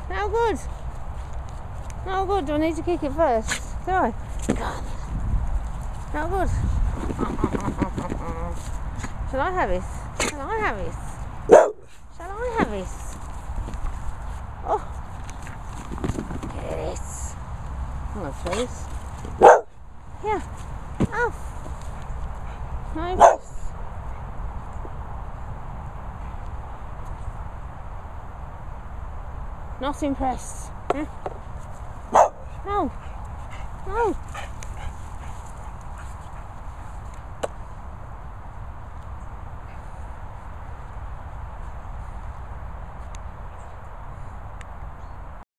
No good. No good. Do I need to kick it first? Do I? God. No good. Shall I have it? Shall I have it? Shall I have it? Oh. Get it. I'm going to throw this. Here. Off. Nice. Not impressed. No. No.